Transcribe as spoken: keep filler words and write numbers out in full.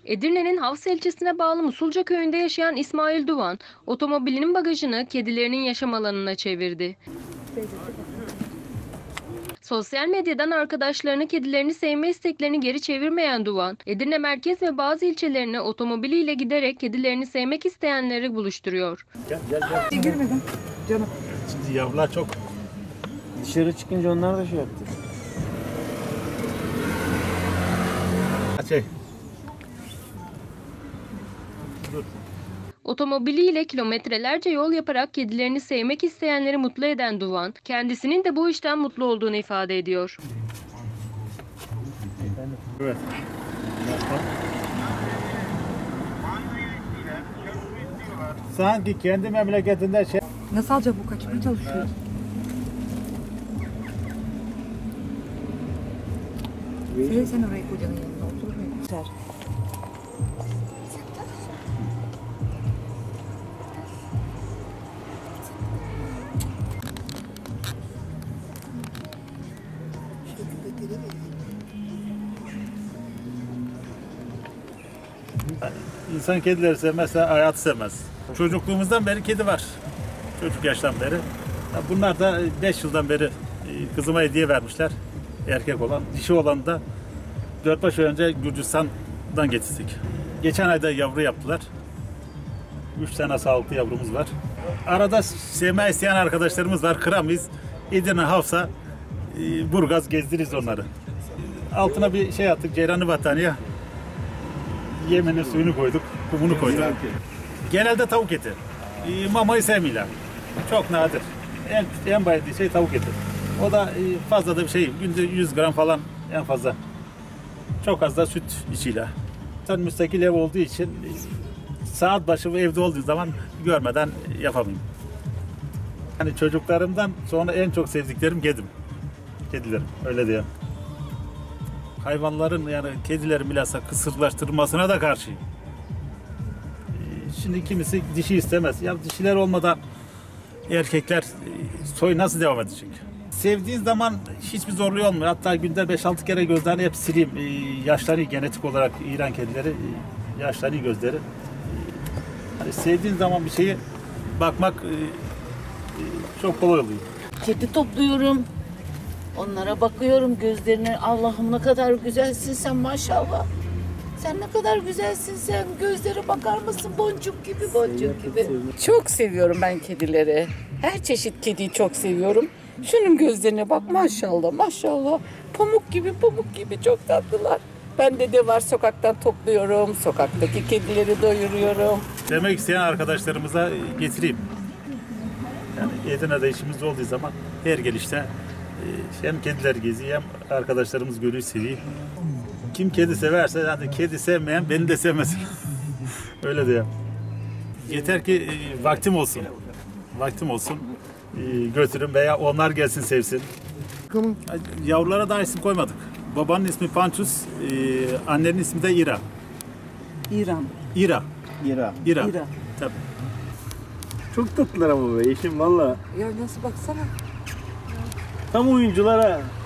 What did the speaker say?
Edirne'nin Havsa ilçesine bağlı Musulca köyünde yaşayan İsmail Duvan, otomobilinin bagajını kedilerinin yaşam alanına çevirdi. Sosyal medyadan arkadaşlarını kedilerini sevme isteklerini geri çevirmeyen Duvan, Edirne merkez ve bazı ilçelerine otomobiliyle giderek kedilerini sevmek isteyenleri buluşturuyor. Gel gel gel. Girmeden canım. Şimdi yavrular çok. Dışarı çıkınca onlar da şey yaptı. Şey. Otomobiliyle kilometrelerce yol yaparak kedilerini sevmek isteyenleri mutlu eden Duvan, kendisinin de bu işten mutlu olduğunu ifade ediyor. Evet. Sanki kendi memleketinde şey. Nasıl alacak bu, kaçmaya çalışıyor? Söyle sen oraya kocanın yanına otur. Yeter. İnsan kedileri sevmezse hayatı sevmez. Çocukluğumuzdan beri kedi var. Çocuk yaştan beri. Bunlar da beş yıldan beri kızıma hediye vermişler. Erkek olan. Dişi olan da dört beş ay önce Gürcistan'dan getirdik. Geçen ayda yavru yaptılar. Üç tane sağlıklı yavrumuz var. Arada sevme isteyen arkadaşlarımız var. Kıramayız. Edirne, Havsa, Burgaz gezdiririz onları. Altına bir şey attık. Ceyranı battaniye. Yemini, suyunu koyduk. Kumunu koyduk. Genelde tavuk eti. Mamayı sevmiyorlar. Çok nadir. En, en bayıldığı şey tavuk eti. O da fazla da bir şey. Günde yüz gram falan en fazla. Çok az da süt içiyle. Sen müstakil ev olduğu için saat başı evde olduğu zaman görmeden yapamayayım. Yani çocuklarımdan sonra en çok sevdiklerim kedim. Kedilerim. Öyle diyeyim. Hayvanların yani kedilerin bilhassa kısırlaştırılmasına da karşıyım. Şimdi kimisi dişi istemez. Ya dişiler olmadan erkekler soy nasıl devam edecek? Sevdiğin zaman hiçbir zorluğu olmuyor. Hatta günde beş altı kere gözlerini hep sileyim. Yaşlanıyor genetik olarak İran kedileri. Yaşlanıyor gözleri. Yani sevdiğin zaman bir şeyi bakmak çok kolay oluyor. Kedi topluyorum. Onlara bakıyorum gözlerine. Allah'ım ne kadar güzelsin sen maşallah. Sen ne kadar güzelsin sen. Gözlere bakar mısın? Boncuk gibi, boncuk gibi. Çok seviyorum ben kedileri. Her çeşit kediyi çok seviyorum. Şunun gözlerine bak maşallah, maşallah. Pamuk gibi, pamuk gibi çok tatlılar. Bende de var, sokaktan topluyorum. Sokaktaki kedileri doyuruyorum. Demek isteyen arkadaşlarımıza getireyim. Yani Edirne'de işimiz olduğu zaman her gelişte hem kediler geziyor hem arkadaşlarımız görüyor, seviyor. Kim kedi severse yani kedi sevmeyen beni de sevmesin. Öyle diyor. Yeter ki e, vaktim olsun. Vaktim olsun. E, götürün veya onlar gelsin sevsin. Yavrulara daha isim koymadık. Babanın ismi Pançus, e, annenin ismi de İra. İran. İra. İra. İra. İra. Tabii. Çok tatlılar ama be eşim valla. Ya nasıl baksana. Tam oyuncular ha.